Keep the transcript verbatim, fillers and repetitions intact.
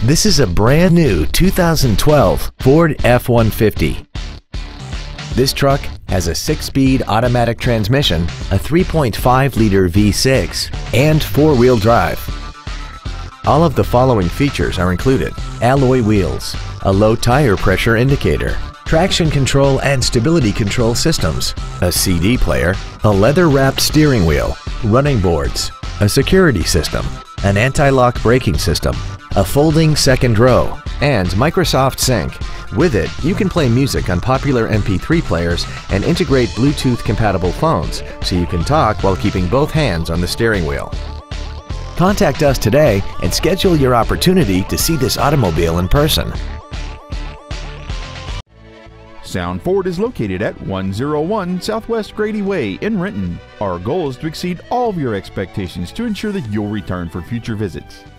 This is a brand new two thousand twelve Ford F one fifty. This truck has a six-speed automatic transmission, a three point five liter V six, and four-wheel drive. All of the following features are included: alloy wheels, a low tire pressure indicator, traction control and stability control systems, a C D player, a leather-wrapped steering wheel, running boards, a security system, an anti-lock braking system, a folding second row, and Microsoft Sync. With it, you can play music on popular M P three players and integrate Bluetooth-compatible phones, so you can talk while keeping both hands on the steering wheel. Contact us today and schedule your opportunity to see this automobile in person. Sound Ford is located at one oh one Southwest Grady Way in Renton. Our goal is to exceed all of your expectations to ensure that you'll return for future visits.